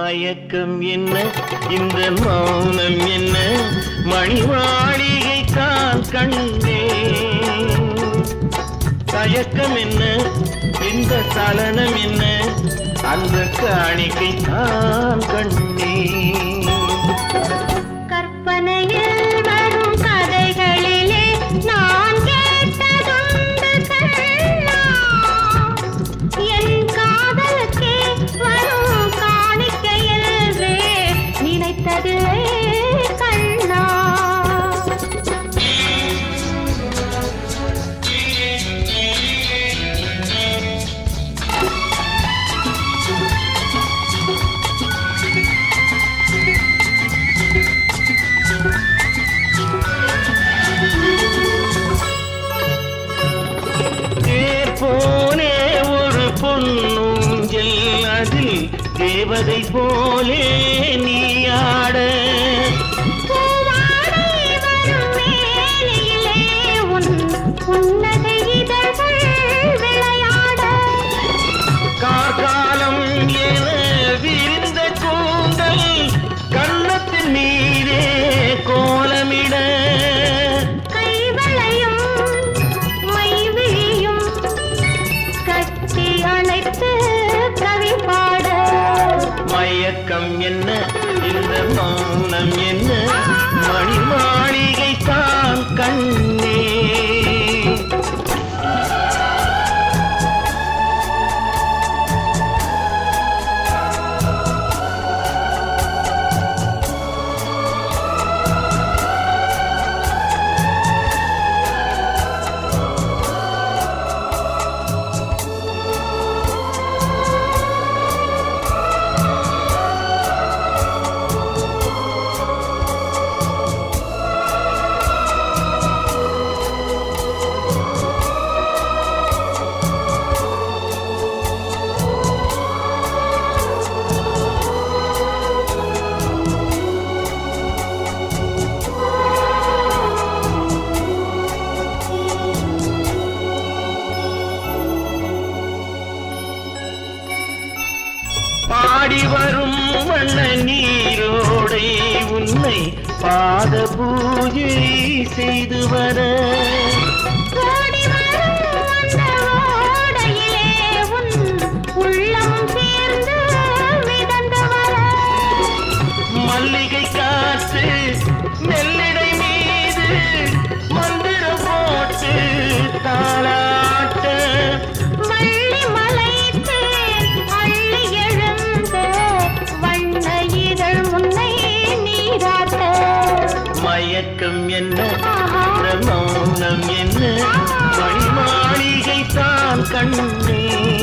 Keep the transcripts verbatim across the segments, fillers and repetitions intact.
மயக்கம் என்ன இந்த மௌனம் என்ன மணிமாளிகை தான் கண்ணே தயக்கம் என்ன இந்த சலனம் என்ன அந்த காணிக்கை தான் கண்ணே கற்பனையில் வரும் கதைகளிலே நான் கேட்டதுண்டு கண்ணா என் காதலுக்கே வரும் காணிக்கையிலே நினைத்ததில்லை கண்ணா போலே ஒரு பொன்னூஞ்சல் அதில் தேவதை போலே நீயாட கார்காலம் என விரிந்த கூந்தல் கன்னத்தின் மீதே கோலமிட மயக்கம் என்ன இந்த மௌனம் என்ன மணிமாளிகை தான் கண்ணே பாடி வரும் வண்ண நீரோடை உன்னை பாத பூஜை செய்து வர மல்லிகை காற்று மெல்லிடை மீது மந்திரம் போட்டு தாளாட்ட மயக்கம் என்ன மௌனம் என்ன மணிமாளிகை தான் கண்ணே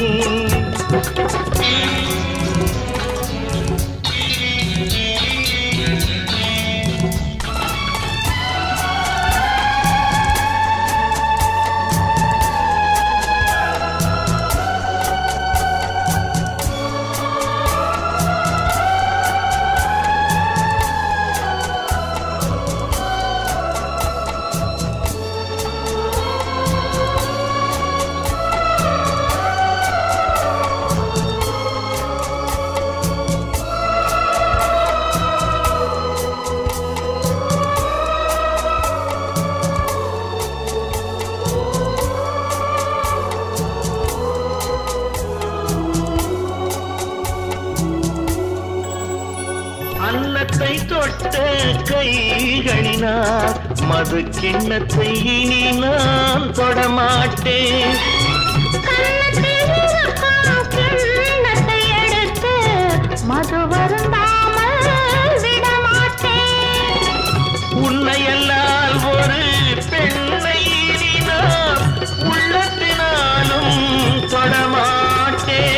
அன்னத்தை தொட்ட கைகளினால் மது கிண்ணத்தை இனி நான் தொடமாட்டேன் மது வருந்தாமல் விடமாட்டேன் உன்னையல்லால் ஒரு பெண்ணை இனி நான் உள்ளத்தினாலும் தொடமாட்டேன்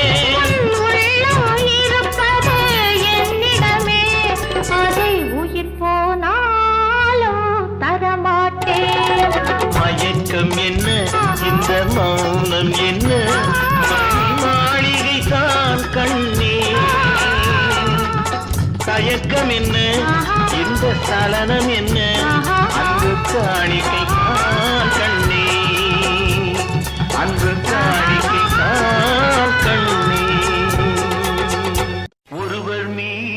மயக்கம் என்ன இந்த மௌனம் என்ன மணிமாளிகை தான் கண்ணே தயக்கம் என்ன இந்த சலனம் என்ன அன்பு காணிக்கை தான் கண்ணே அன்பு காணிக்கை தான் கண்ணே ஒருவர் மீ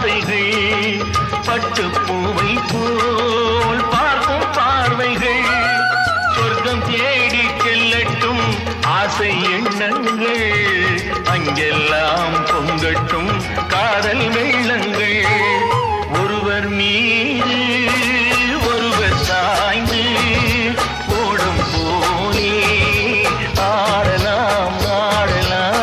ஆசைகள் பட்டு பூவை போல் பார்க்கும் பார்வைகள் சொர்க்கம் தேடி செல்லட்டும் ஆசை எண்ணங்கள் அங்கெல்லாம் பொங்கட்டும் காதல் வெள்ளங்கள் ஒருவர் மீது ஒருவர் சாய்ந்து ஓடும் போலே ஆடலாம் ஆடலாம்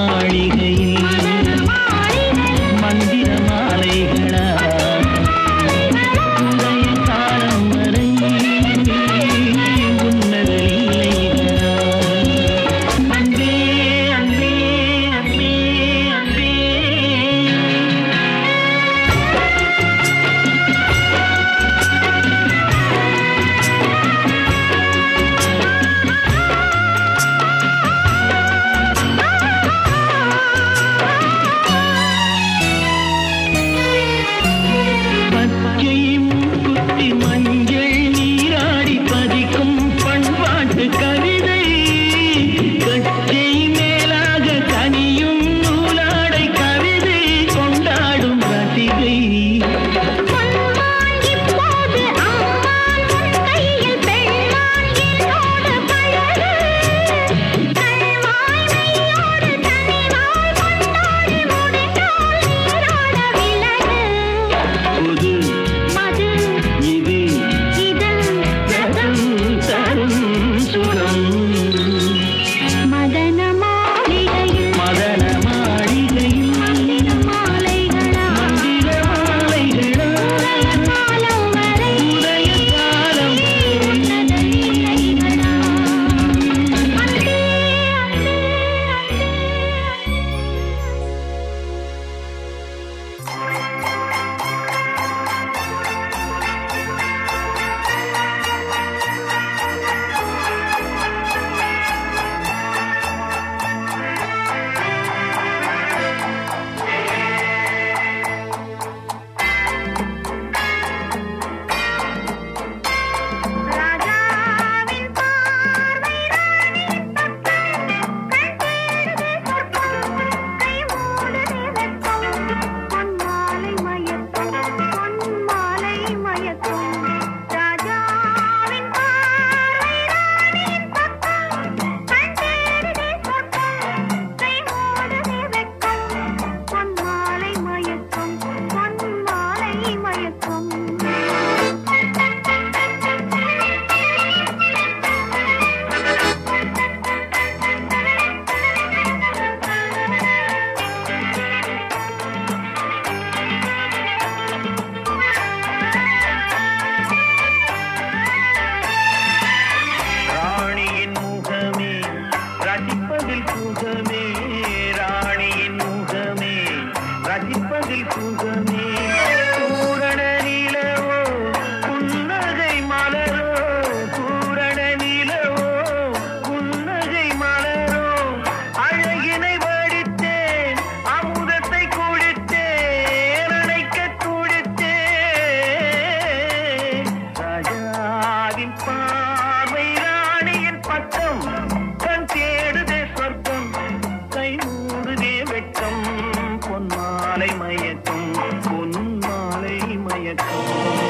மாளிகையில் மந்திர மாலைகளா உதய காலம் வரை உன்னத லீலைகளா அன்பே அன்பே அன்பே அன்பே பச்சை மூக்குத்தி மஞ்சள் நீராடி பதிக்கும் பண்பாட்டு கவிதை கச்சை மேலாக கனியும் நூலாடை கவிதை கொண்டாடும் ரசிகை புது இது ரசம் தரும் சுகம் மதன மாளிகையில் மதன மாளிகையில் மந்திர மாலைகளா மந்திர மாலைகளா காலம் வரை உதய காலம் உன்னத லீலைகளா அன்பே ராஜாவின் பார்வை ராணியின் பக்கம் கண் தேடுதே சொர்க்கம் கை மூடுதே வெட்கம் பொன்மாலை மயக்கம் பொன்மாலை மயக்கம் ராஜாவின் பார்வை ராணியின் பக்கம் கண் தேடுதே சொர்க்கம் கை மூடுதே வெட்கம் பொன்மாலை மயக்கம் பொன்மாலை மயக்கம் ராணியின் முகமே ரசிப்பதில் சுகமே ராணியின் முகமே ரசிப்பதில் சுகமே பூரண நிலவோ புன்னகை மலரோ பூரண நிலவோ புன்னகை மலரோ அழகினை வடித்தேன் அமுதத்தை குடித்தேன் அணைக்க துடித்தேன் ராஜாவின் பார்வை ராணியின் பக்கம் கண் தேடுதே சொர்க்கம் கை மூடுதே வெட்கம் பொன்மாலை மயக்கம் பொன்மாலை மயக்கம்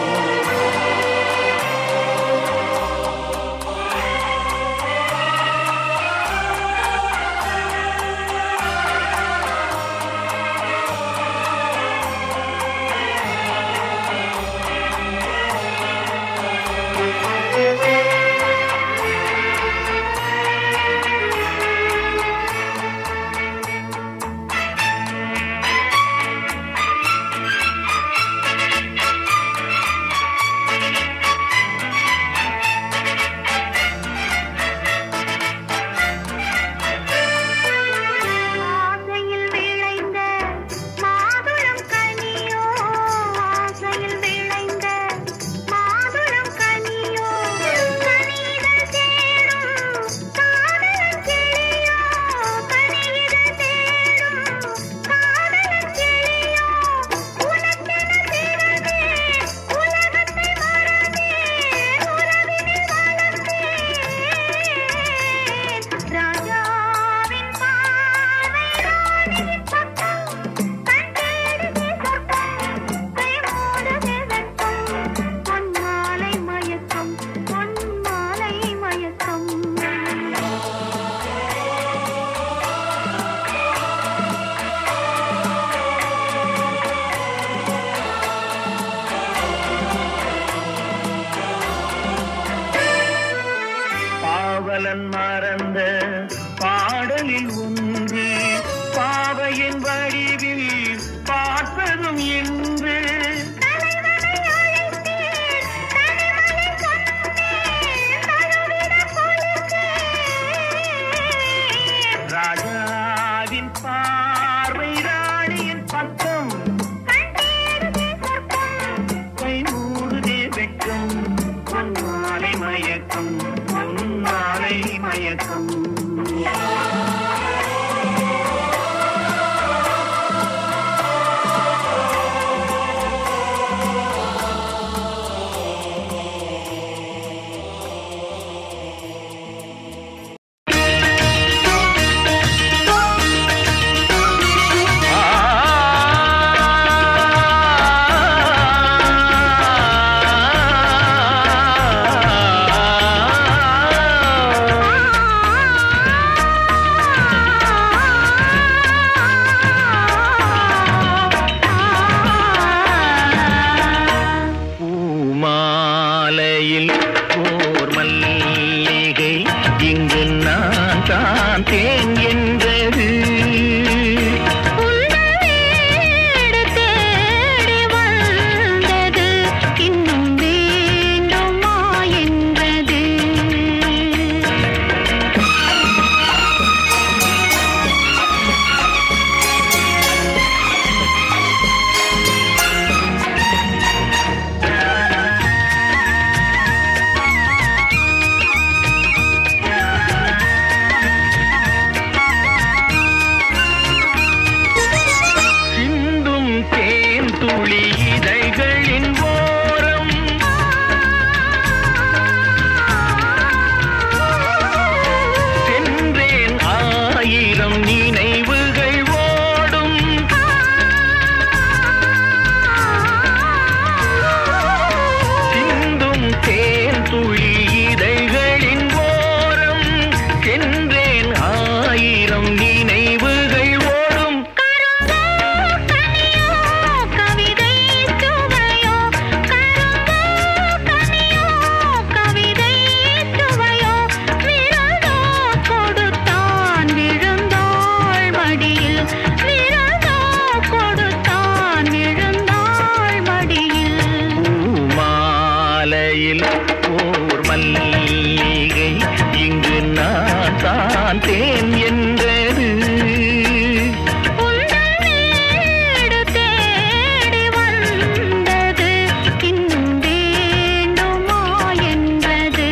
ஆசையில் விளைந்த மாதுளம் கனியோ ஆசையில் விளைந்த மாதுளம் கனியோ கனிகள் சேரும் காதலன் கிளியோ கனிகள் சேரும் காதலன் கிளியோ உனக்கென பிறந்தே உலகத்தை மறந்தே உறவினில் வளர்ந்தேன் ராஜாவின் பார்வை ராணியின் பக்கம் கண் தேடுதே சொர்க்கம் கை மூடுதே வெட்கம் பொன்மாலை மயக்கம் பொன்மாலை மயக்கம் பாவலன் மறந்த பாடலில் ஒன்று மடியில் விரதோ கொடுத்தான் விழுந்தாள் மடியில் மாலையில் ஓர் மல்லிகை இங்கு நான் தான் தேன் என்றது உந்தன் வீடு தேடி வந்தது இன்னும் வேண்டுமா என்றது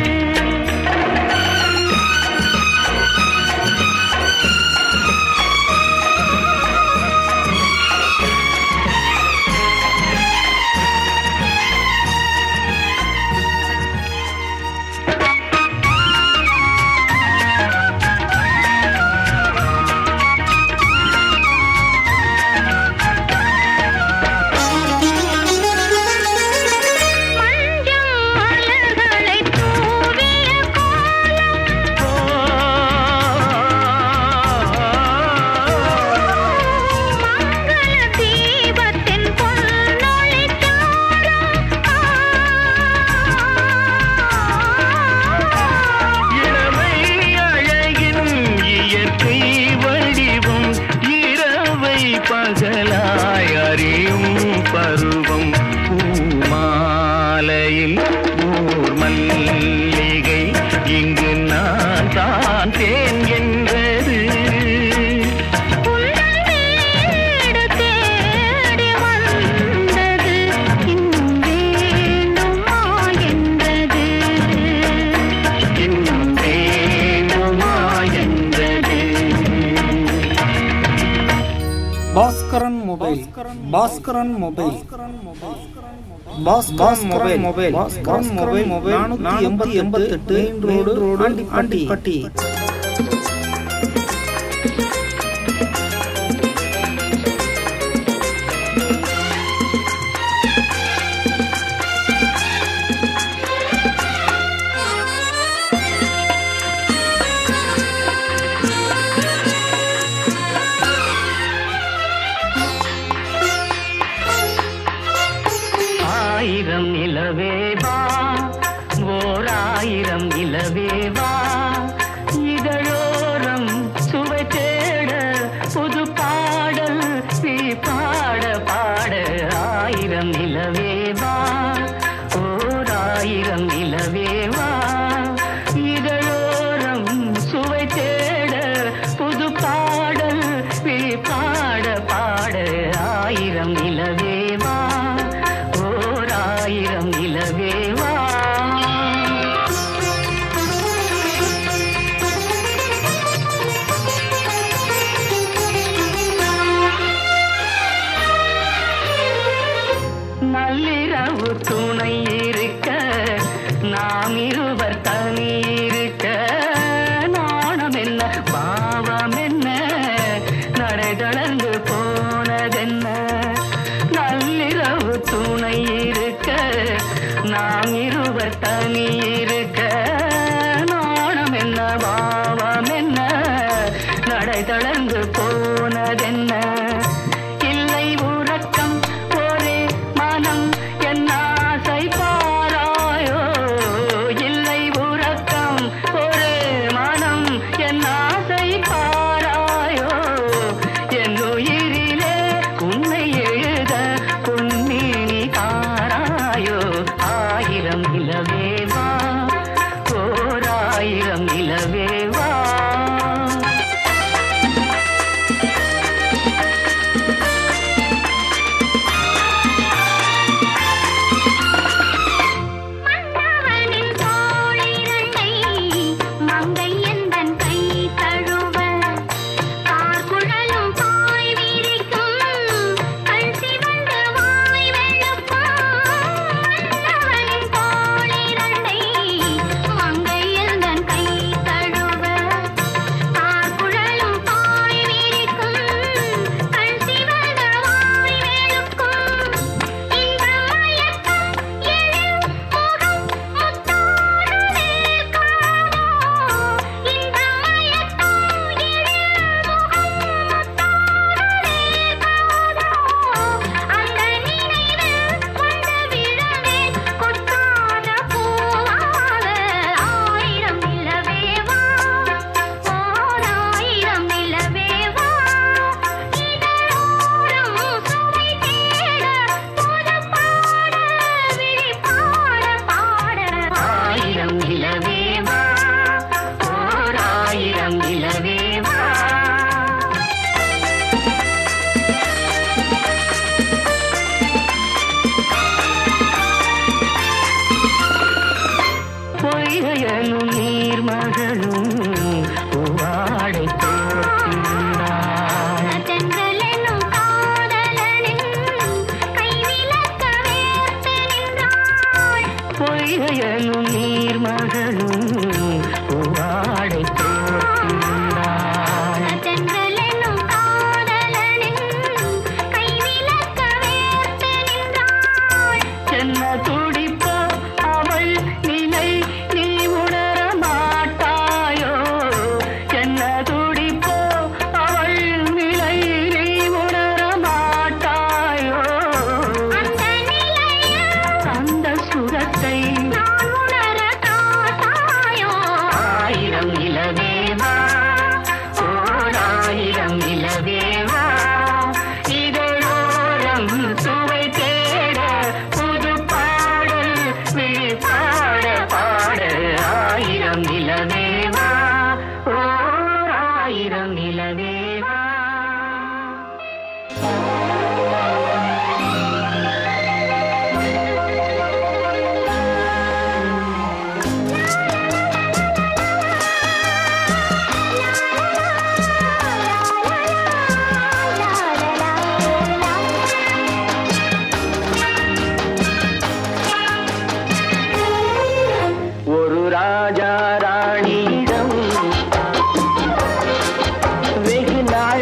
பகலாய் அறியும் பருவம் பூமாலையில் ஊர் மல்லிகை இங்கு நான் தான் தேன் என்றது உந்தன் வீடு தேடி வந்தது இன்னும் வேண்டுமா என்றது இன்னும் வேண்டுமா என்றது Bhaskaran mobile Bhaskaran mobile Bhaskaran mobile mobile Bhaskaran mobile mobile நானூத்தி எண்பத்தி எண்பத்தி எட்டு ரோடு ரோடு ஆண்டிப்பட்டி ஆயிரம் நிலவேவா ஓர் ஆயிரம் நிலவேவா இதழோரம் சுவை தேட புது பாடல் நீ பாட பாட ஆயிரம் நிலவேவா ஓர் ஆயிரம் நிலவேவா இதழோரம் சுவை தேட புது பாடல் நீ பாட பாட ஆயிரம் நிலவேவா ஆயிரம் நிலவேவா நள்ளிரவு துணை இருக்க நாம் இருவர் தனி இருக்க நாணம் என்ன பாவம் என்ன நடை தளர்ந்து போனதென்ன நள்ளிரவு துணை இருக்க நாம் இருவர் தனி இருக்க நாணம் என்ன பாவம் என்ன நடை தளர்ந்து போனதென்ன இல்லை உறக்கம் ஒரே மனம் என்ன ஆசை பாராயோ இல்லை உறக்கம் ஒரே மனம் என்ன ஆசை பாராயோ என் உயிர்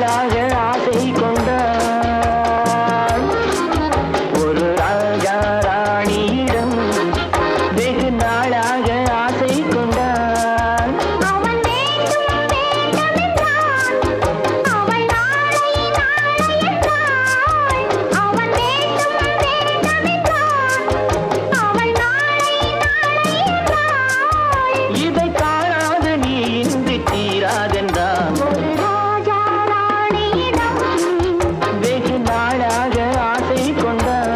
நாளாக ஆசை கொண்டான் ஒரு ராஜா ராணியிடம் வெகு நாளாக ஆசை கொண்டான் அவன் வேண்டும் வேண்டுமென்றான் அவள் நாளை நாளை என்றாள் அவன் வேண்டும் வேண்டுமென்றான் அவள் நாளை நாளை என்றாள் இதை காணாது நீ இன்றி தீராதென்றான் ஒரு ராஜா ராணியிடம் வெகு நாளாக ஆசை கொண்டான்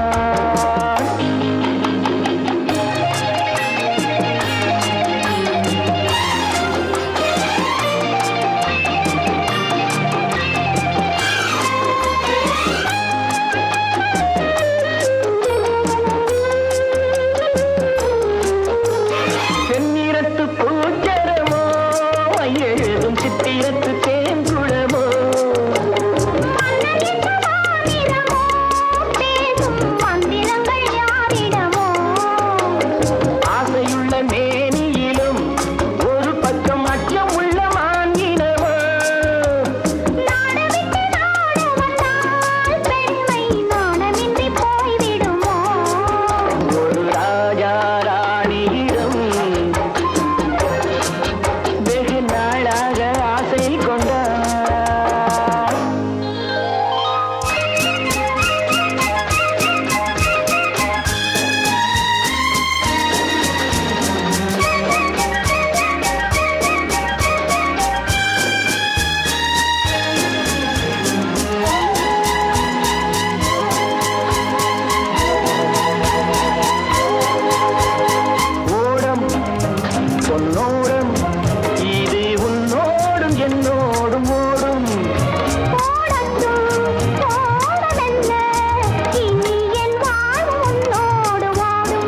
செந்நிறத்து பூச்சரமோ எழுதும் சித்திரத்து தேங்குளமோ மன்னனின் மாநிலமோ பேசும் மந்திரங்கள் யாரிடமோ ஆசையுள்ள மேனியிலும் ஒரு பக்கம் அச்சம் உள்ள மானினமோ நாடவிட்டு நாட வந்தால் பெண்மை நாணமின்றி போய்விடுமோ ஒரு ராஜா ராணியிடம் வெகு நாளாக ஆசை கொண்டான் ஓடம் பொன்னோடம் இது உன்னோடும் என்னோடும் ஓடும் ஓடட்டும் ஓடமெல்ல இனி என் வாழ்வு உன்னோடு வாடும்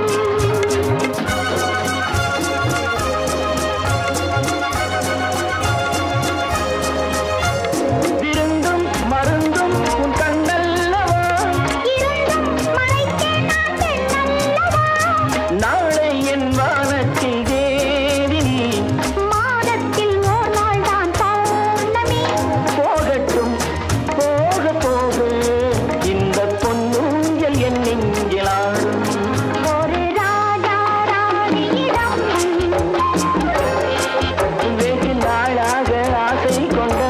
விருந்தும் மருந்தும் உன் கண்ணல்லவா இருந்தும் மறைக்க நான் பெண்ணல்லவா நாளை என் வானத்தில் தேவி மாதத்தில் ஓர் நாள் தான் பௌர்ணமி போகட்டும் போக போக இந்த பொன்னூஞ்சல் என் நெஞ்சிலாடும் ஒரு ராஜா ராணியிடம் வெகு நாளாக ஆசை கொண்டான்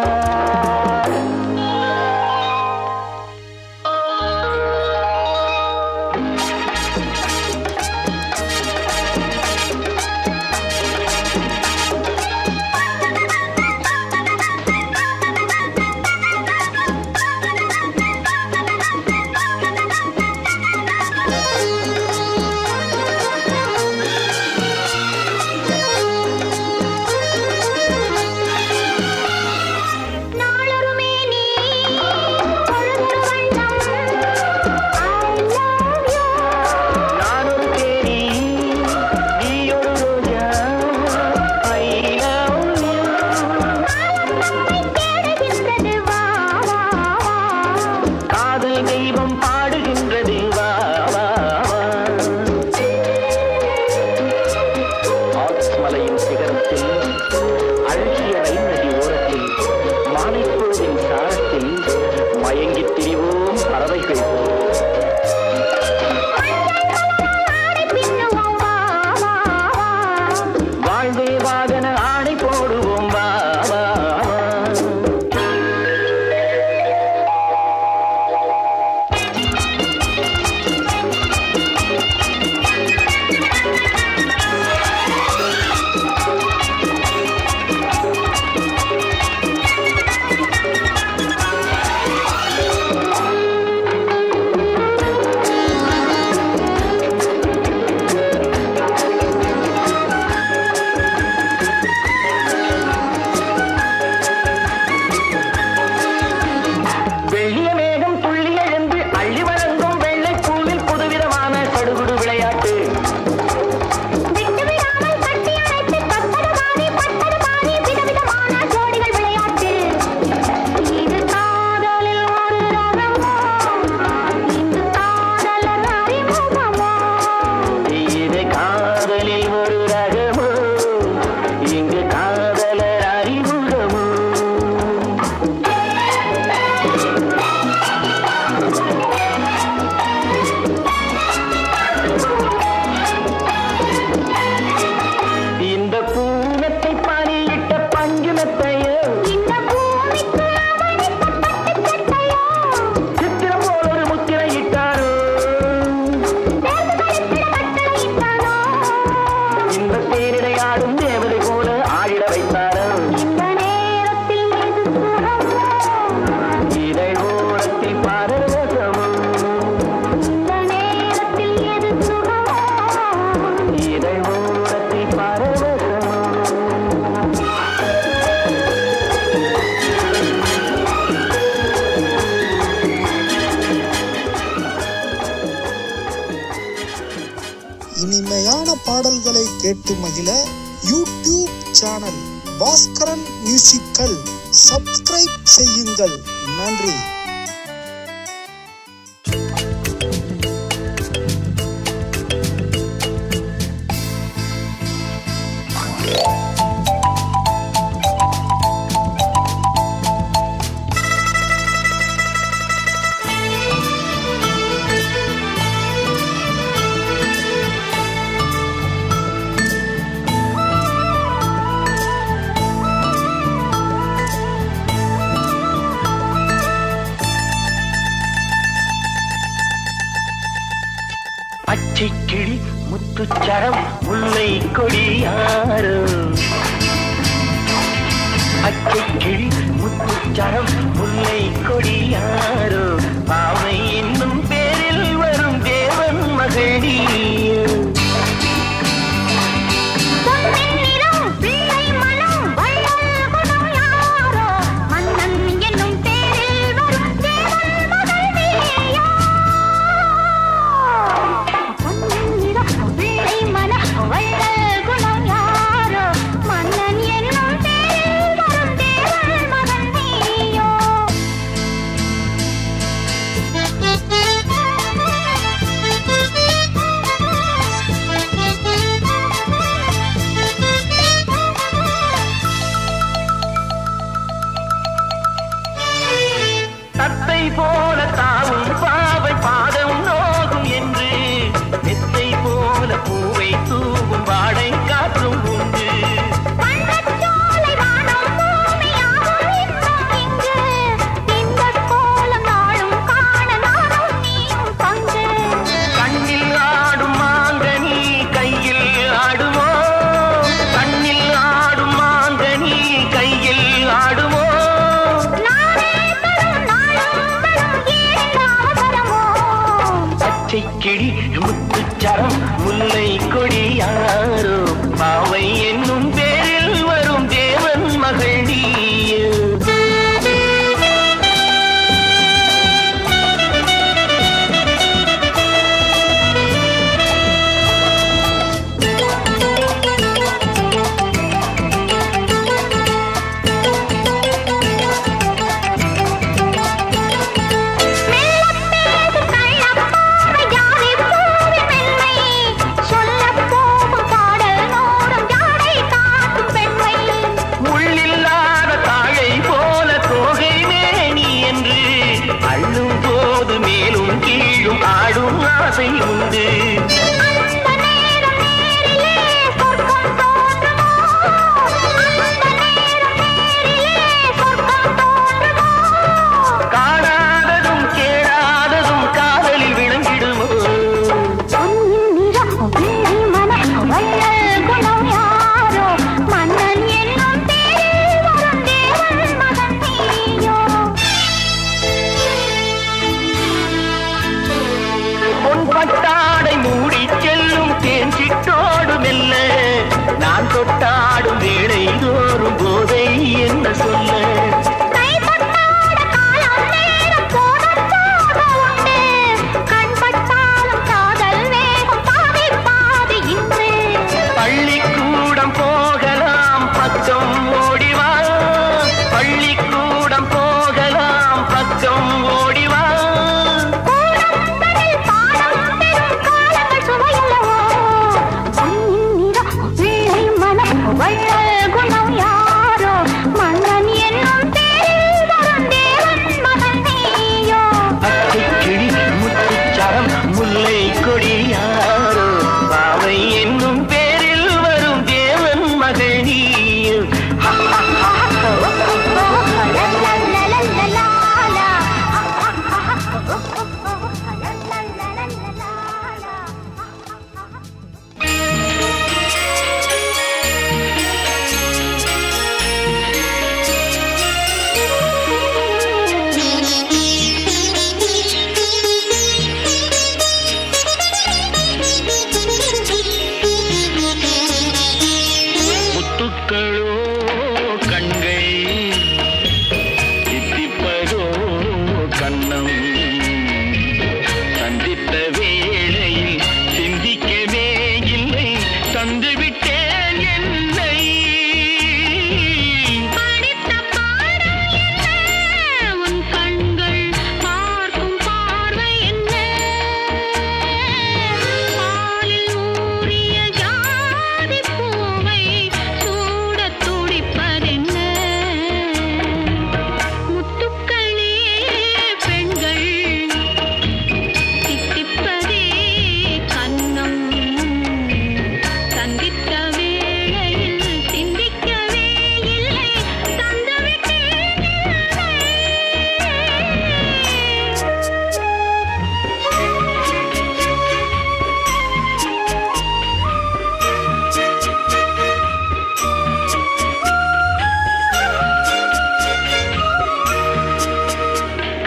நாளொரு மேனி பொழுதொரு வண்ணம் I love you நானொரு Theni நீயொரு Roja I love you காலம் நம்மை தேடுகின்றது வா வா வா காதல் தெய்வம் பாடுகின்றது வா வா வா ஆல்ப்ஸ் மலையின் சிகரத்தில் அழகிய ரயில் நதி ஓரத்தில் மாலைப்பொழுதின் சாரத்தில் மயங்கித் திரிவோம் பறவைகள் போல். ஆடை பின்னுவோம் வா வா வா வாழ்வே வாகன ஆணை போடுவோம் வா வா வா. வெள்ளிய மேகம் துள்ளி எழுந்து அள்ளி வழங்கும் வெள்ளை பூவில் புதுவிதமான சடுகுடு விளையாட்டு விட்டு விடாமல் கட்டி அணைத்து பத்தது பாதி பத்தது பாதி விதவிதமான ஜோடிகள் விளையாட்டு இது காதலில் ஒரு ரகமோ இன்று காதலர் அறிமுகமோ இது காதலில் ஒரு ரகமோ இங்கு காதலர் அறிமுகமோ பாடல்களை கேட்டு மகிழ YouTube channel Bhaskaran musical subscribe செய்யுங்கள். நன்றி. அச்சிக்கிளி முத்துச்சரம் முல்லை கொடியாரோ, அச்சிக்கிளி முத்துச்சரம் முல்லை கொடியாரோ, பாவை என்னும் பேரில் வரும் தேவன் மகளி. தத்தை போல தாவும் பாவை பாதம் நோகும் என்று, மெத்தை போல பூவை தூவும் வாடை காற்றும் உண்டு. கண்ணில் ஆடும் மாங்கனி கையில் ஆடுமோ, கண்ணில் ஆடும் மாங்கனி கையில் ஆடுமோ.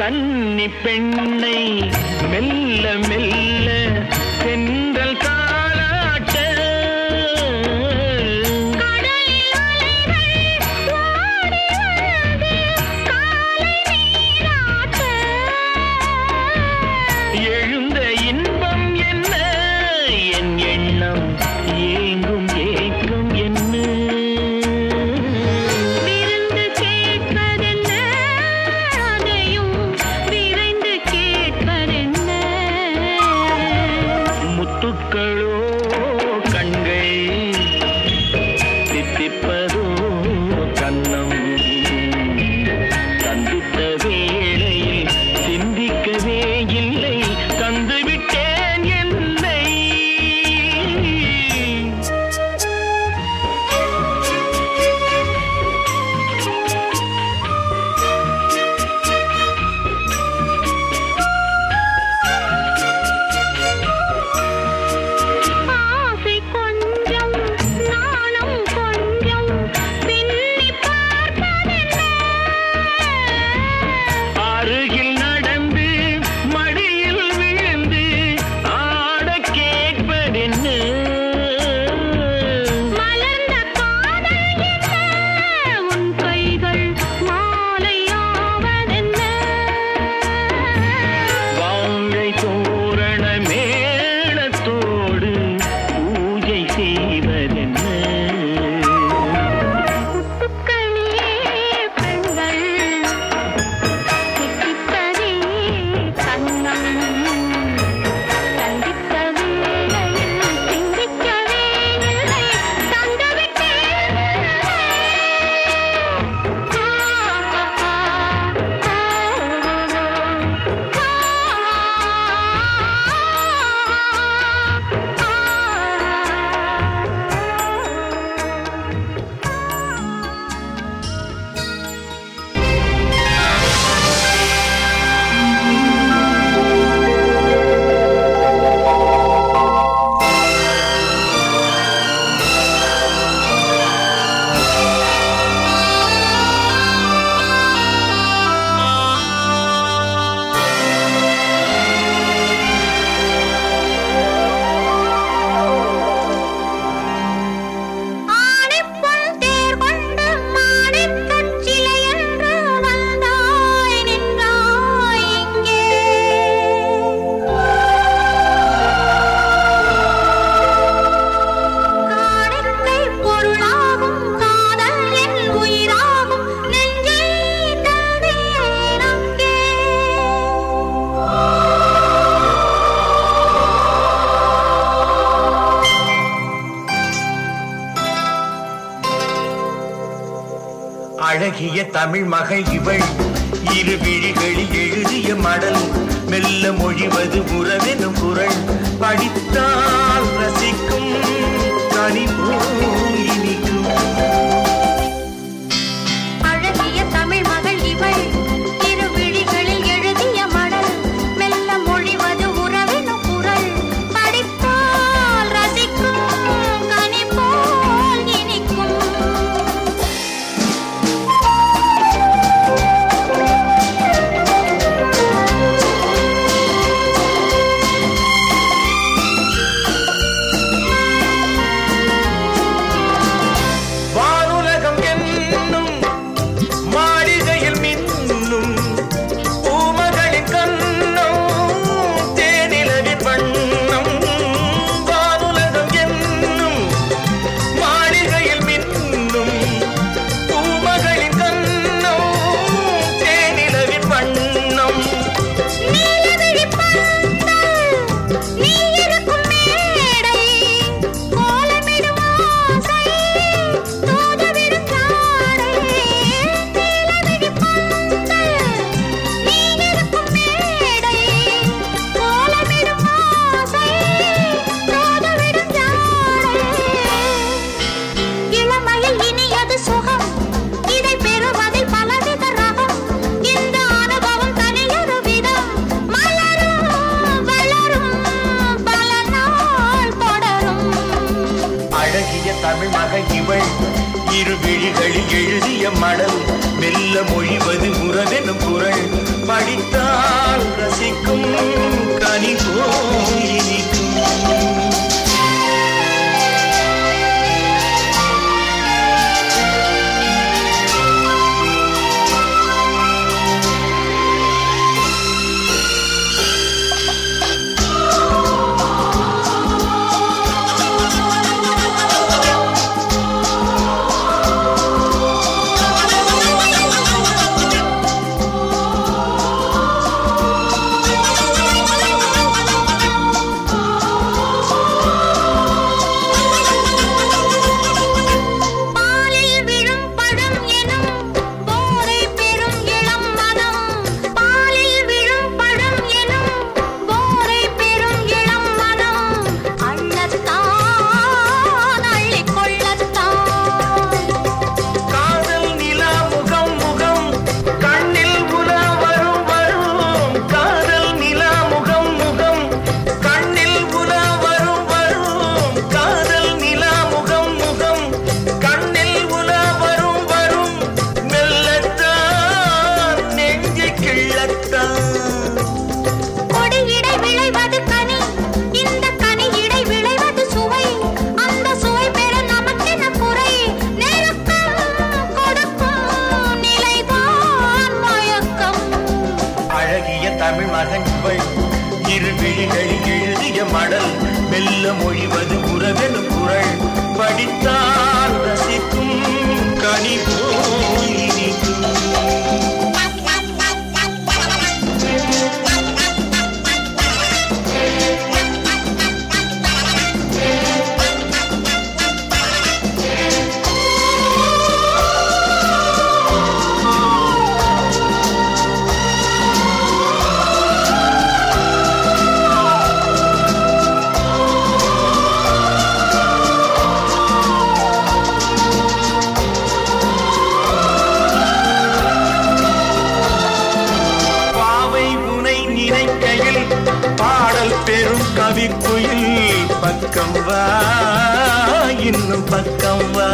கன்னி பெண்ணை மெல்ல மெல்ல சென்றல் தாளாட்ட எழுந்த இன்பம் என்ன என் எண்ணம் ஏங்கும் ஏக்கம் என்ன முத்துக்களோ கண்கள் தித்திப்பதோ கண்ணம் சந்தித்த வேளையில் சிந்திக்கவே இல்லை தந்துவிட்டேன் என்னை அழகிய தமிழ் மகள் இவள் இரு விழிகளில் எழுதிய மடல் மெல்ல மொழிவது உறவெனும் குரல் படித்தால் ரசிக்கும் கனிபோல் இனிக்கும் அழகிய தமிழ் மகள் இவள் இரு விழிகளில் எழுதிய மடல் மெல்ல மொழிவது உறவெனும் குரல் படித்தால் ரசிக்கும் கனி போல் இனிக்கும் தமிழ் மகள் இவள் இரு விழிகளில் எழுதிய மடல் மெல்ல மொழிவது உறவெனும் குரல் படித்த தமிழ் மகன் இவள் இரு விழிகளில் எழுதிய மடல் மெல்ல மொழிவது உறவெனும் குரல் படித்தால் ரசிக்கும் கனி போல் இனிக்கும் கவிக்குயில் பக்கம் வா இன்னும் பக்கம் வா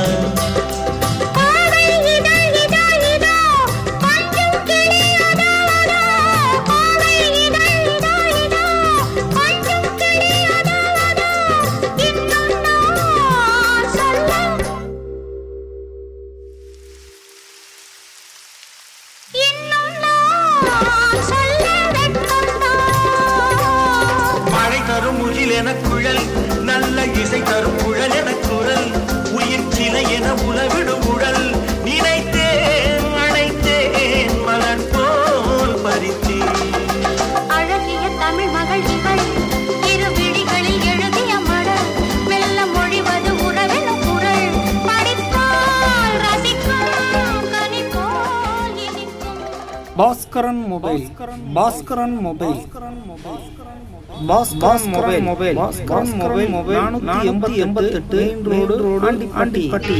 குழல் நல்ல இசை தரும் குழல் என குரல் உயிர் சிலை என உலவிடும் உடல் நினைத்தேன் அழைத்தேன் மலர் போல் பறித்தேன் அழகிய தமிழ் மகள் இவள் இரு விழிகளில் எழுதிய மடல் மெல்ல மொழிவது உறவெனும் குரல் படித்தால் ரசிக்கும் கனி போல் இனிக்கும். Bhaskaran mobile Bhaskaran mobile Bhaskaran mobile mobile Bhaskaran mobile mobile நானூத்தி எண்பத்தி எண்பத்தி எட்டு மெயின் ரோடு ரோடு ஆண்டிப்பட்டி.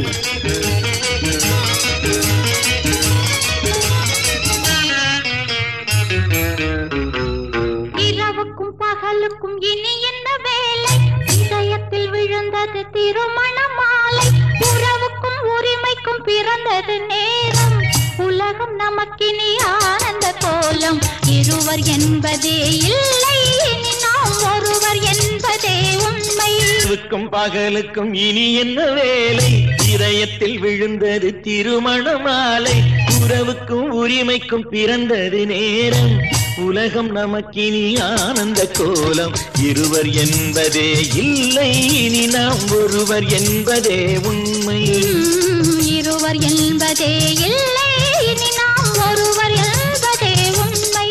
இரவுக்கும் பகலுக்கும் இனி என்ன வேலை இதயத்தில் விழுந்தது திருமண மாலை உறவுக்கும் உரிமைக்கும் பிறந்தது நேரம் உலகம் நமக்கினி ஆனந்த கோலம் இருவர் என்பதே இல்லை இனி நாம் ஒருவர் என்பதே உண்மை. இரவுக்கும் பகலுக்கும் இனி என்ன வேலை இதயத்தில் விழுந்தது திருமண மாலை உறவுக்கும் உரிமைக்கும் பிறந்தது நேரம் உலகம் நமக்கினி ஆனந்த கோலம் இருவர் என்பதே இல்லை இனி நாம் ஒருவர் என்பதே உண்மை. இருவர் என்பதே இல்லை இனி நாம் ஒருவர் என்பதே உண்மை.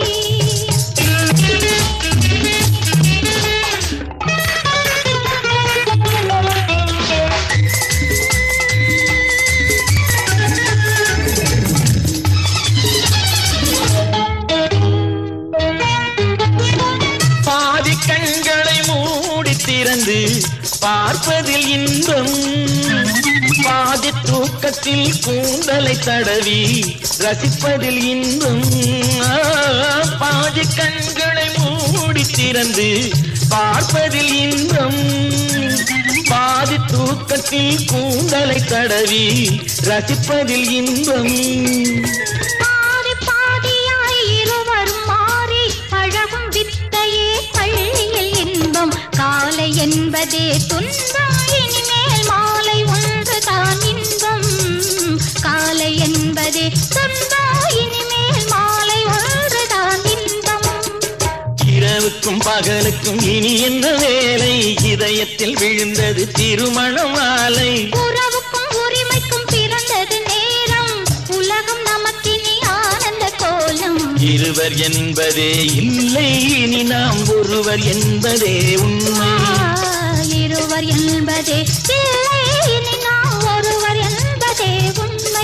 பாதி கண்களை மூடி திறந்து பார்ப்பதில் இன்பம் பாதி தூக்கத்தில் கூந்தலை தடவி ரசிப்பதில் இன்பம் பாதி கண்களை மூடி திறந்து பார்ப்பதில் இன்பம் பாதி தூக்கத்தில் கூந்தலை தடவி ரசிப்பதில் இன்பம். பாதி பாதியாய் இருவரும் மாறி பழகும் வித்தையே பள்ளியில் இன்பம் காலை என்பதே துன்பம் இனிமேல் மாலை ஒன்றுதான் இன்பம் காலை என்பதே துன்பம் இனிமேல் மாலை ஒன்றுதான் இன்பம். இரவுக்கும் பகலுக்கும் இனி என்ன வேலை இதயத்தில் விழுந்தது திருமண மாலை உறவுக்கும் உரிமைக்கும் பிறந்தது நேரம் உலகம் நமக்கினி ஆனந்த கோலம் இருவர் என்பதே இல்லை இனி நாம் ஒருவர் என்பதே உண்மை. இருவர் என்பதே இல்லை இனி நாம் ஒருவர் என்பதே உண்மை.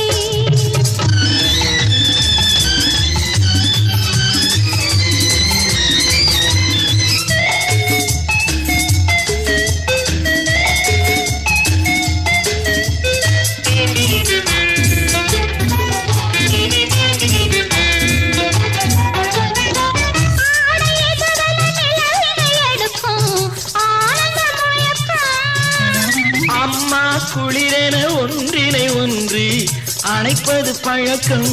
அம்மா குளிரென ஒன்றினை ஒன்று அணைப்பது பழக்கம்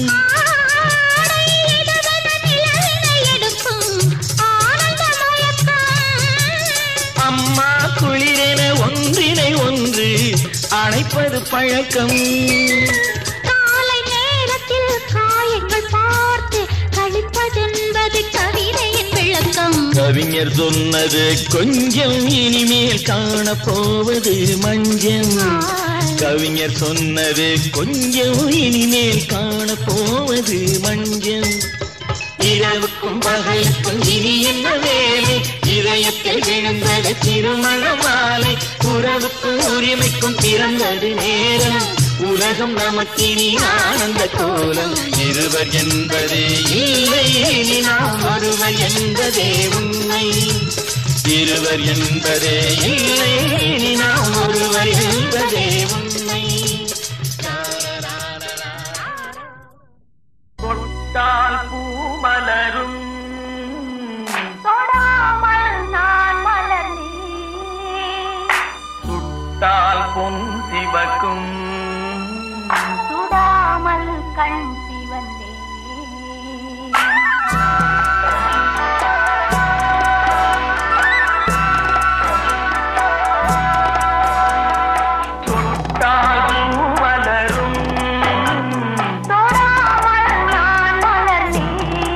அம்மா குளிரென ஒன்றினை ஒன்று அணைப்பது பழக்கம் காலை நேரத்தில் காயங்கள் பார்த்து கழிப்பதென்பது கவிஞர் சொன்னது கொஞ்சம் இனிமேல் காணப்போவது மஞ்சள். கவிஞர் சொன்னது கொஞ்சம் இனிமேல் காணப்போவது மஞ்சள். இரவுக்கும் பகலுக்கும் இனி என்ன வேலை, இதயத்தில் விழுந்தது திருமண மாலை. உறவுக்கும் உரிமைக்கும் பிறந்தது நேரம், உலகம் நமக்கினி ஆனந்த கோலம். இருவர் என்பதே இல்லை, இனி நாம் ஒருவர் என்பதே உண்மை. இருவர் என்பதே இல்லை, இனி நாம் ஒருவர் என்பதே உண்மை. தொட்டால் பூமலரும் தொடாமல் நான் மலர்ந்தேன். சுட்டால் பொன் சிவக்கும் சுடாமல் கண் சிவந்தேன். தொட்டால் பூமலரும் தொடாமல் நான் மலர்ந்தேன்.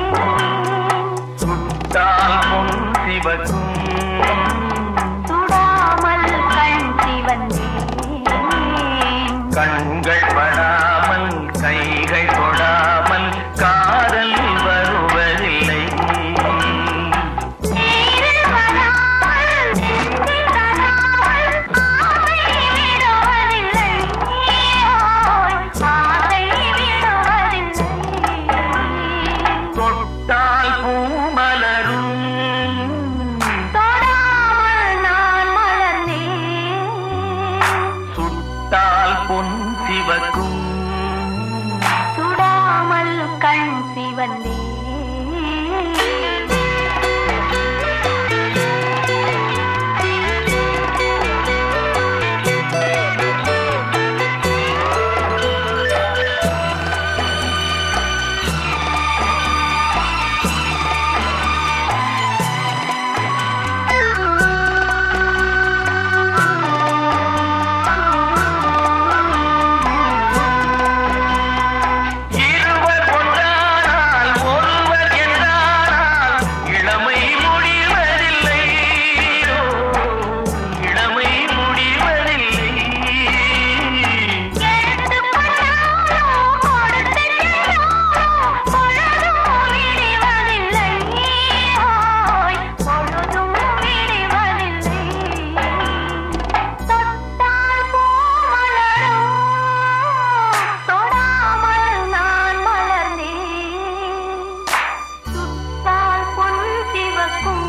சுட்டால் பொன் சிவக்கும் சுடாமல் கண் சிவந்தேன். கண்கள் படாமல் கைகள் தொடாமல் காதல் வருவதில்லை. நீரில் வராமல் நெஞ்சில் தராமல் ஆசை விடுவதில்லை. ஆசை விடுவதில்லை. தொட்டால் பூமலரும் தொடாமல் நான் மலர்ந்தேன். சுட்டால் பொன் சிவக்கும் சுடாமல் கண் சிவந்தேன். இருவர் ஒன்றானால் ஒருவர் என்றானால் இளமை முடிவதில்லை. இளமை முடிவதில்லை. எடுத்து கொண்டாலும் கொடுத்து சென்றாலும் பொழுதும் விடுவதில்லை. பொழுதும் விடுவதில்லை. தொட்டால் பூமலரும் தொடாமல் நான் மலர்ந்தேன். சுட்டால் பொன் சிவக்கும்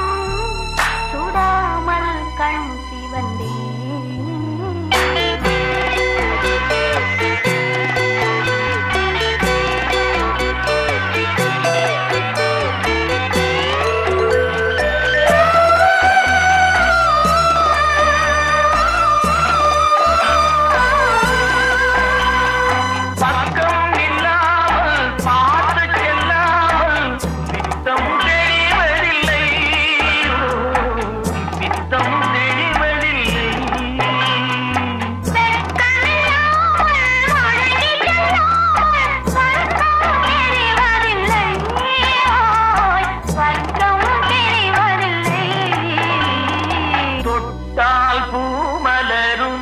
சுடாமல் கண் சிவந்தேன். பக்கம் இல்லாமல் பார்த்து செல்லாமல் பித்தம் தெளிவதில்லை. பித்தம் தெளிவதில்லை. வெட்கமில்லாமல் வழங்கி செல்லாமல் சொர்க்கம் தெரிவதில்லை. சொர்க்கம் தெரிவதில்லை. தொட்டால் பூமலரும்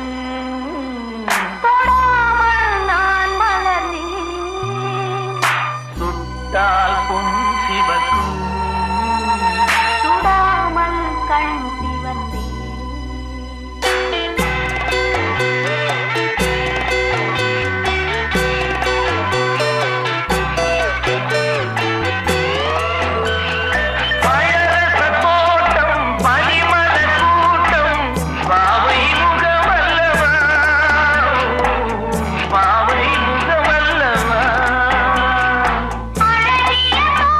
தொடாமல் நான் மலர்ந்தேன். சுட்டால் பொன் சிவக்கும் சுடாமல் கண் சிவந்தேன். பழரச தோட்டம் பனிமல கூட்டம் பாவை முகமல்லவா. பாவை முகமல்லவா. அழகிய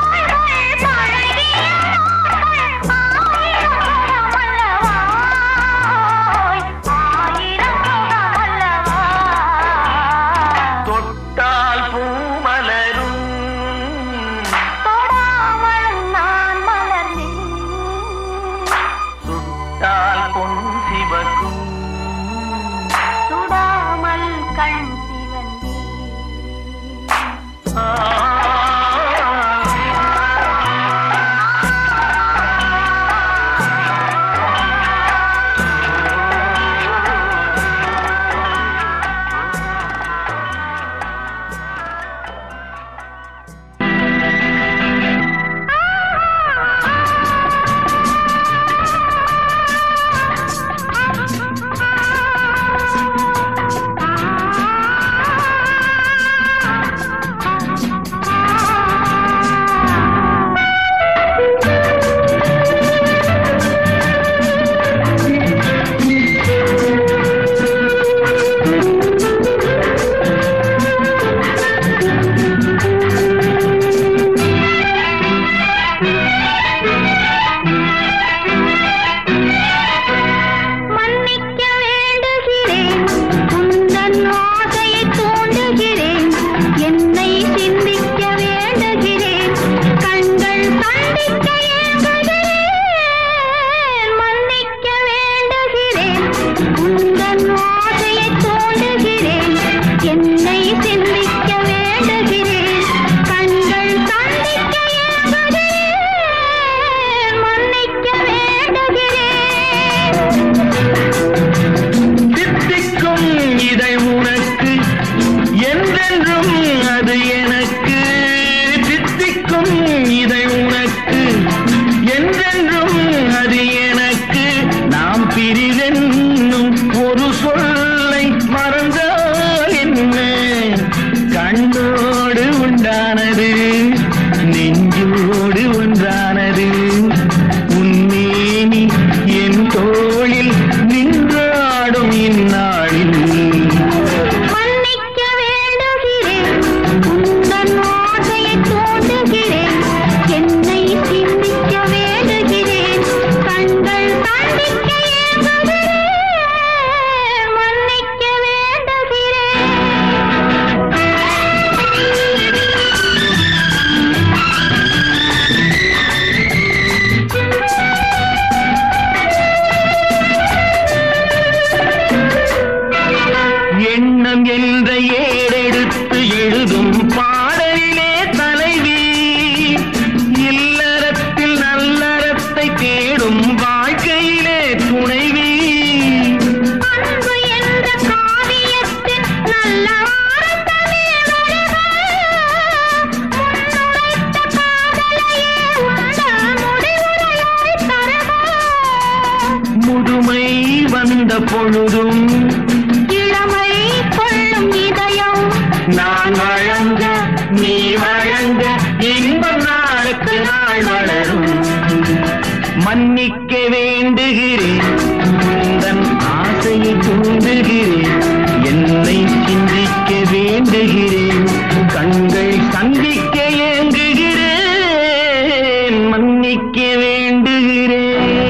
பொழுதும் இளமை கொள்ளும் இதயம் நான் வழங்க நீ வழங்க இன்பம் நாளுக்கு நாள் வளரும். மன்னிக்க வேண்டுகிறேன், உந்தன் ஆசையை தூண்டுகிறேன், என்னை சிந்திக்க வேண்டுகிறேன், கண்கள் சந்திக்க ஏங்குகிறேன், மன்னிக்க வேண்டுகிறேன்.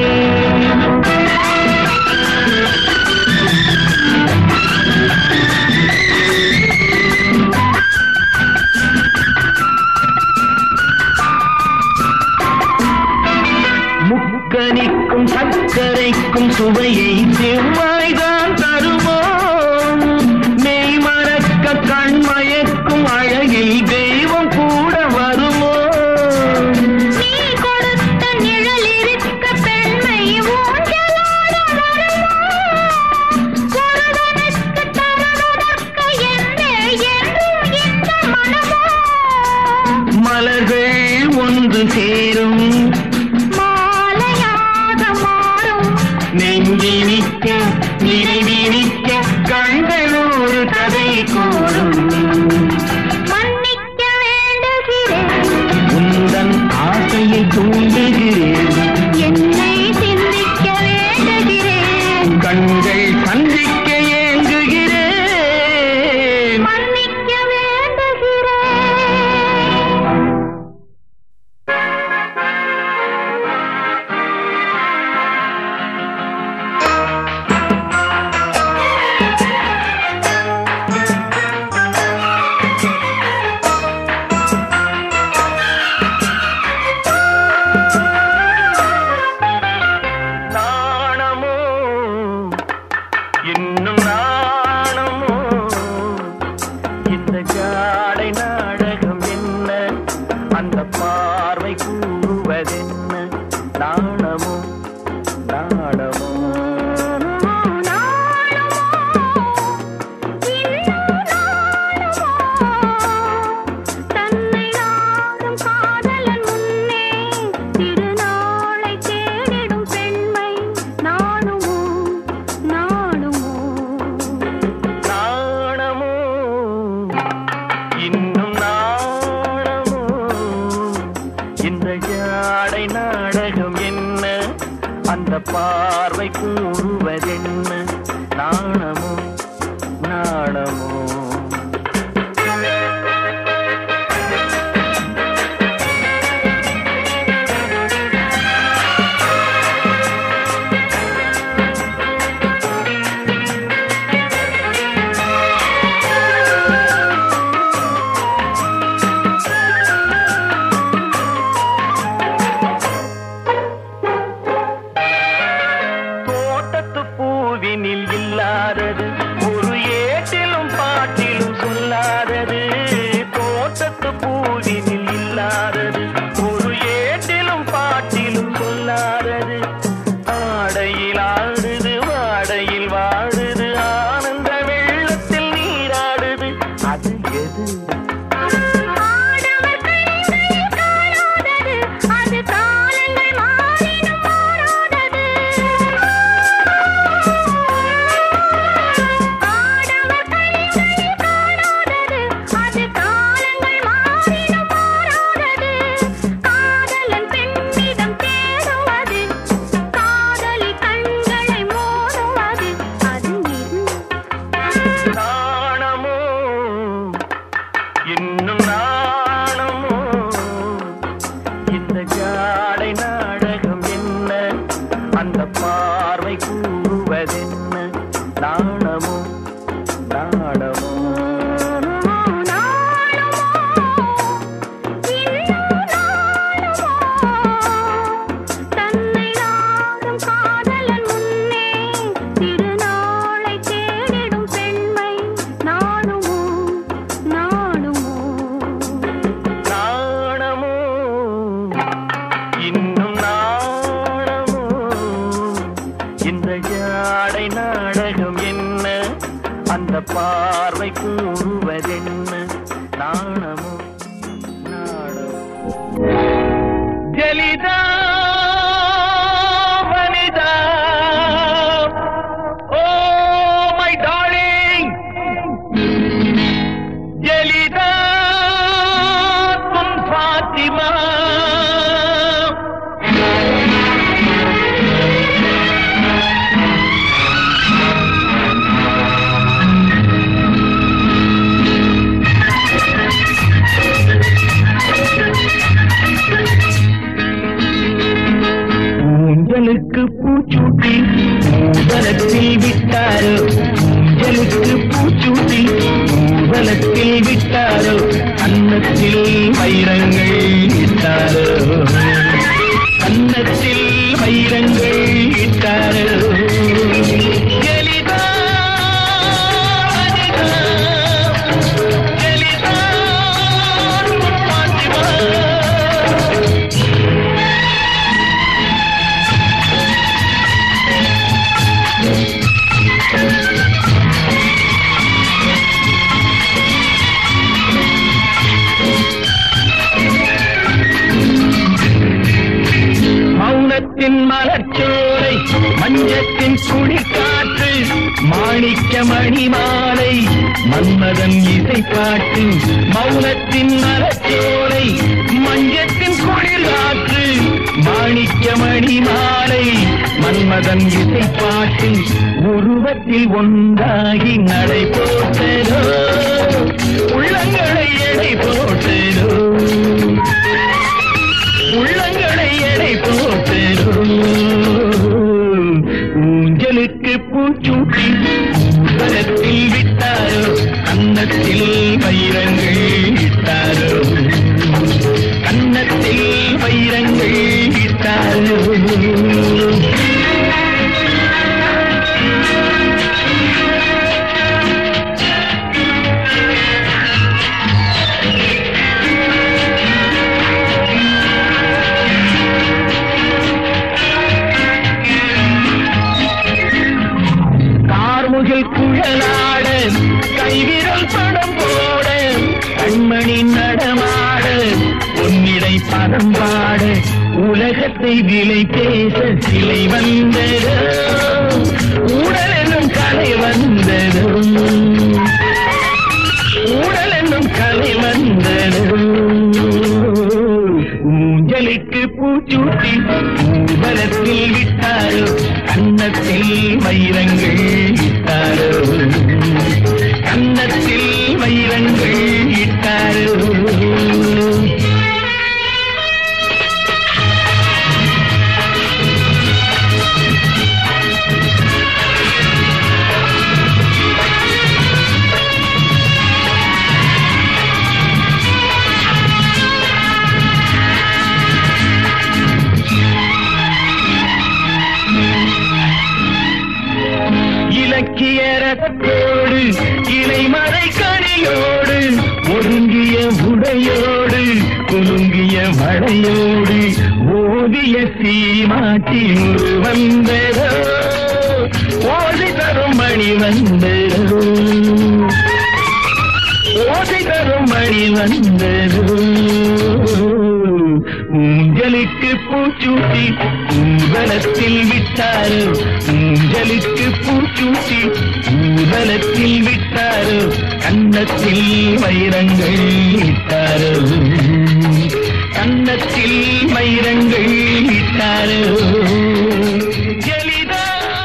முக்கனிக்கும் சர்க்கரைக்கும் சுவையை செவ்வாய்தான் தருமோ, மெய் மறக்க கண்மயக்கும் அழகில் தெய்வம் கூட வருமோ. நீ கொடுத்த நிழல் இருக்க பெண்மை ஊஞ்சலாட வருமோ, ஒருவனுக்கு தருவதற்கு என்னே என்றும் இந்த மனமோ. மலர்கள் ஒன்று சேரும் நெஞ்சினிக்க நினைவினிக்க கண்களோடு கதை கூறும். மன்னிக்க வேண்டுகிறேன், உந்தன் ஆசையை தூண்டுகிறேன், என்னை சிந்திக்க வேண்டுகிறேன், கண்கள் சந்திக்க ஏங்குகிறேன், மன்னிக்க வேண்டுகிறேன். பார்வை கூறுவதென்ன நாணமோ நாணமோ. பார்வை கூறுவதென்ன நாணமோ நாணமோ ஜலிதா வனிதா ஓ மை டார்லிங் ஜலிதா தும் ஃபாத்திமா ஊஞ்சலுக்கு பூச்சூட்டி ஊதலத்தில் விட்டாரோ ஊஞ்சலுக்கு பூச்சூட்டி ஊதலத்தில் விட்டாரோ கன்னத்தில் வைரங்கள் இட்டாரோ கன்னத்தில் வைரங்கள் இட்டாரோ ஜலிதா வனிதா ஜலிதா ஃபாத்திமா மௌனத்தின் மலர்ச்சோலை மஞ்சத்தின் குளிர்காற்று மாணிக்க மணிமாலை மன்மதன் இசைப்பாட்டு மௌனத்தின் மலர்ச்சோலை மஞ்சத்தின் குளிர்காற்று மாணிக்க மணிமாலை மன்மதன் இசைப்பாட்டு உருவத்தில் ஒன்றாகி நடை போட்டதோ உள்ளங்களை எடை போட்டதோ உள்ளங்களை எடை போட்டதோ ஊஞ்சலுக்கு பூச்சூட்டி ஊதலத்தில் விட்டாரோ கன்னத்தில் வைரங்கள் இட்டாரோ கன்னத்தில் வைரங்கள் இட்டாரோ கார்முகில் குழலாட கைவிரல் படம் போட கண்மணி நடமாட பொன்னிடை பதம் பாட உலகத்தை விலை பேச சிலை வந்ததோ ஊடல் என்னும் கலை வந்ததோ ஊடல் என்னும் கலை வந்ததோ ஊஞ்சலுக்கு பூச்சூட்டி ஊபலத்தில் விட்டாரோ கன்னத்தில் வைரங்கள் இட்டாரோ கன்னத்தில் வைரங்கள் இட்டாரோ இலக்கிய ரசத்தோடு இலைமறை கனியோடு ஒருங்கிய உடையோடு குலுங்கிய மழையோடு ஓதிய சீமாட்டி ஒரு வந்ததோ ஓசை தரும் மணி வந்ததோ ஓசை தரும் மணி வந்ததோ ஊஞ்சலுக்கு பூச்சூட்டி ஊதலத்தில் விட்டாரோ ஊஞ்சலுக்கு பூச்சூட்டி ஊதலத்தில் விட்டாரோ கன்னத்தில் வைரங்கள் இட்டாரோ கன்னத்தில் வைரங்கள் இட்டாரோ ஜலிதா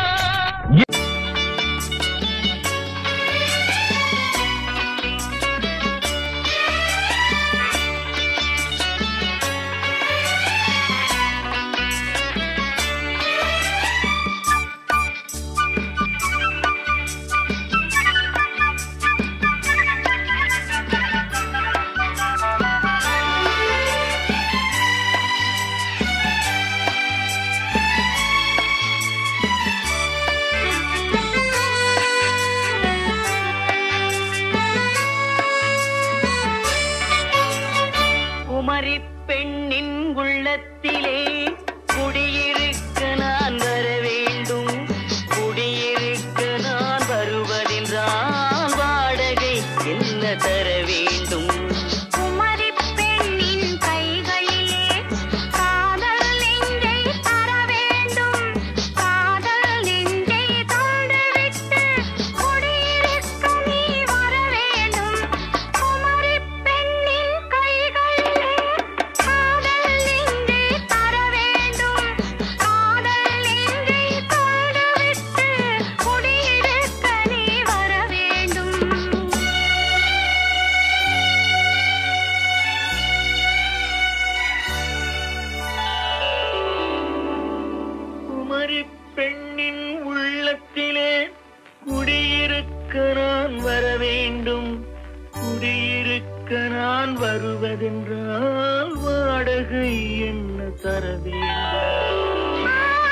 குமரி பெண்ணின் உள்ளத்திலே குடியிருக்க நான் வர வேண்டும் குடியிருக்க நான் வருவதென்றால் வருவதென்றால் வாடகை என்ன தர வேண்டும்?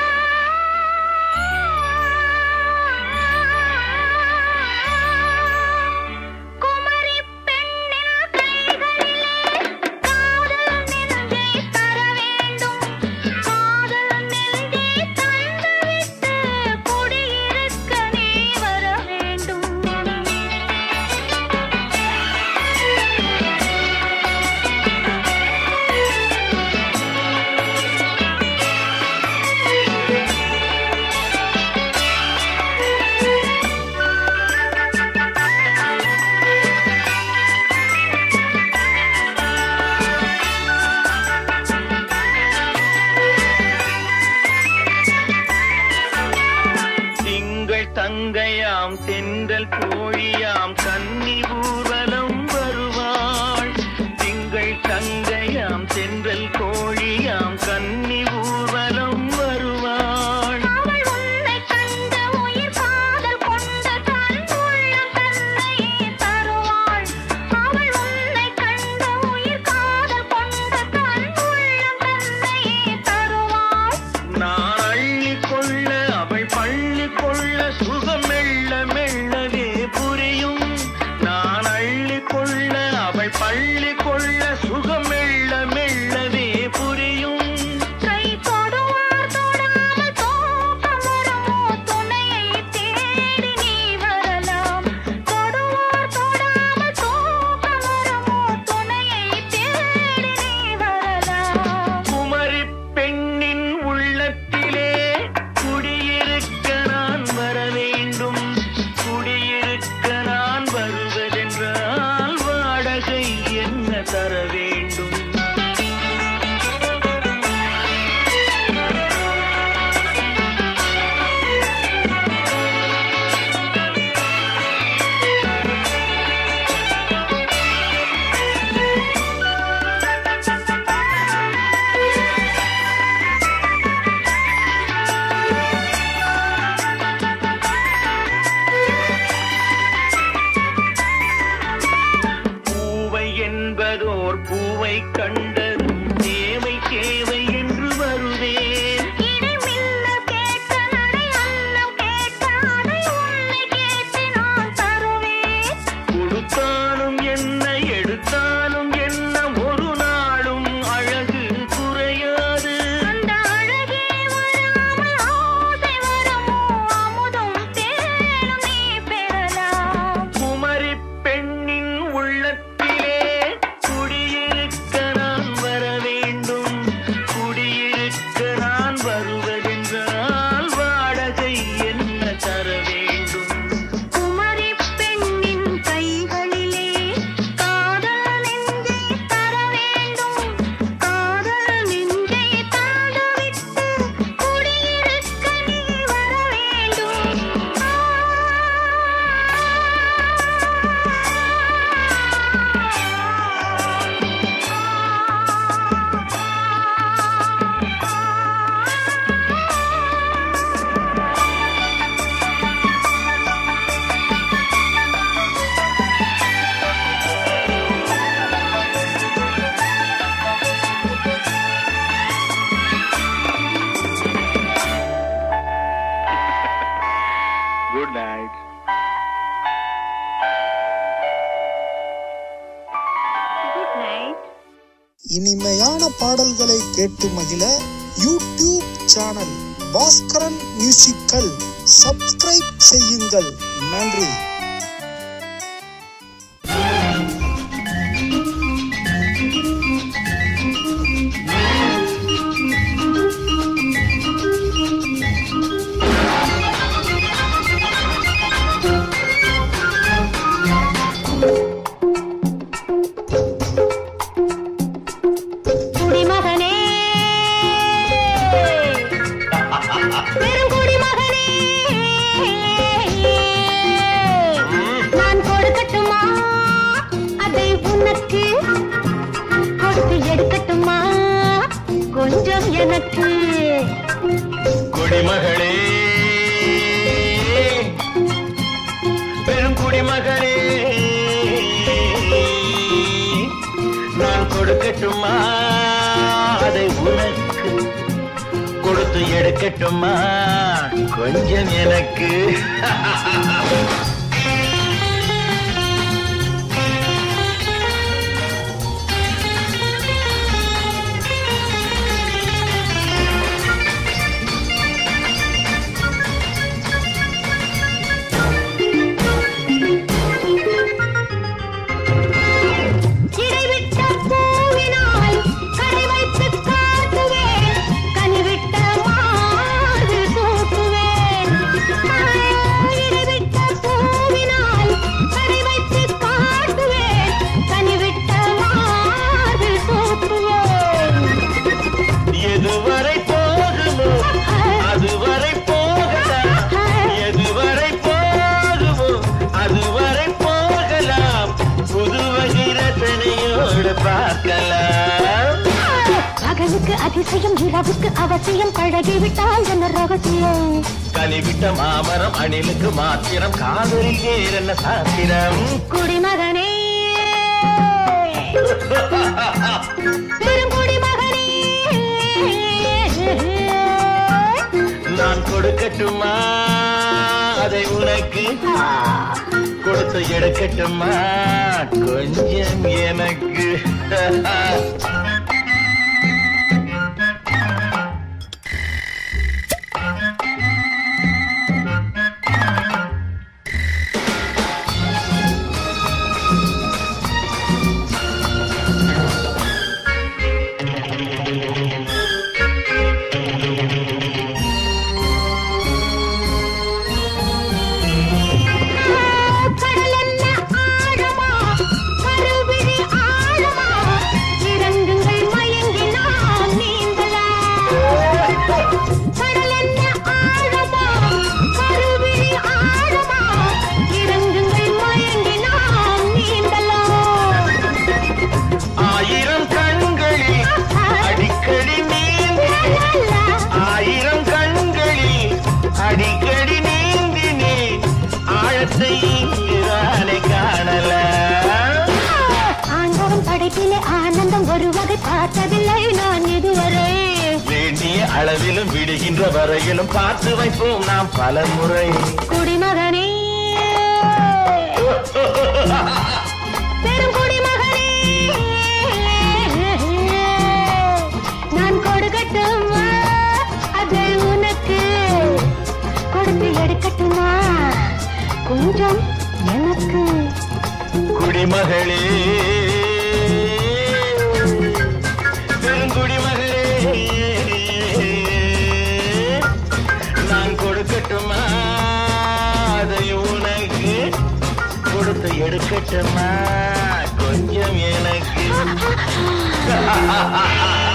தங்கையாம் தென்றல் கோழியாம் கன்னி ஊர்வலம் வருவாள். திங்கள் தங்கையாம் தென்றல் கோழியாம் கன்னி ஊர்வலம் வருவாள். அவள் உன்னை கண்ட உயிர் காதல் கொண்ட தன் உள்ளம் தன்னையே தருவாள். அவள் உன்னை கண்ட உயிர் காதல் கொண்ட தன் உள்ளம் தன்னையே தருவாள். நான் அள்ளி கொள்ள அவள் பள்ளி கொள்ள சுகம் மெல்ல மெல்லவே புரியும். நான் அள்ளி கொள்ள அவள் பள்ளி கொள்ள சுகம் மெல்ல மெல்லவே புரியும். கை தொடுவார் தொடாமல் தூக்கம் வருமோ துணையை தேடி நீ வரலாம். தொடுவார் தொடாமல் தூக்கம் வருமோ துணையை தேடி நீ வரலாம். குமரி பெண்ணின் உள்ளத்திலே குடியிருக்க நான் வர வேண்டும். குடியிருக்க நான் வருவதென்றால் வாடகை என்ன தர வேண்டும்? பூவை என்பதோர் பூவை கண்டதும் தேவை தேவை என்று வருவேன். இடை மின்னல் கேட்ட நடை அன்னம் கேட்ட அடை உன்னை கேட்டு நான் தருவேன். கொடுத்தாலும் என்ன எடுத்தாலும் என்ன ஒரு நாளும் அழகு குறையாது. அந்த அழகே வராமல் ஆசை வருமோ அமுதும் தேனும் நீ பெறலாம். குமரி பெண்ணின் உள்ளத்திலே குடியிருக்க நான் வர வேண்டும். குடியிருக்க நான் வருவதென்றால் வாடகை என்ன தர வேண்டும்? குமரி பெண்ணின் கைகளிலே காதல் நெஞ்சை தர வேண்டும். காதல் நெஞ்சை தந்துவிட்டு குடியிருக்க நீ வர வேண்டும். Good night. Good night. இனிமையான பாடல்களை கேட்டு மகிழ YouTube channel Bhaskaran musical subscribe செய்யுங்கள். நன்றி. குடிமகனே பெருங்குடிமகனே நான் கொடுக்கட்டுமா அதை உனக்கு கொடுத்து எடுக்கட்டுமா கொஞ்சம் எனக்கு குடிமகளே பெரும் குடிமகளே நான் கொடு அதை உனக்கு கொடுத்து எடுக்கட்டுமா கொஞ்சம் எனக்கு பகலுக்கு அதிசயம் இரவுக்கு அவசியம் பழகிவிட்டால் என்ன ரகசியம் கனிவிட்ட மாமரம் அணிலுக்கு மாத்திரம் காதலில் வேறென்ன சாத்திரம் குடிமகனே பெரும் குடிமகனே நான் கொடுக்கட்டுமா அதை உனக்கு கொடுத்து எடுக்கட்டுமா கொஞ்சம் எனக்கு அடிக்கடி நீந்தினே ஆழத்தை இங்குதானே காணல ஆண்டவன் படைப்பிலே ஆனந்தம் ஒரு வகை பார்த்ததில்லை நான் இதுவரை வேண்டிய அளவிலும் விடுகின்ற வரையிலும் பார்த்து வைப்போம் நாம் பல முறை குடிமகனே பெரும் குடிமகனே நான் கொடுக்கட்டுமா அதை உனக்கு கொடுத்து எடுக்கட்டுமா கொஞ்சம் எனக்கு குடிமகளே பெருங்குடிமகளே நான் கொடுக்கட்டுமா அதை உனக்கு கொடுத்து எடுக்கட்டுமா கொஞ்சம் எனக்கு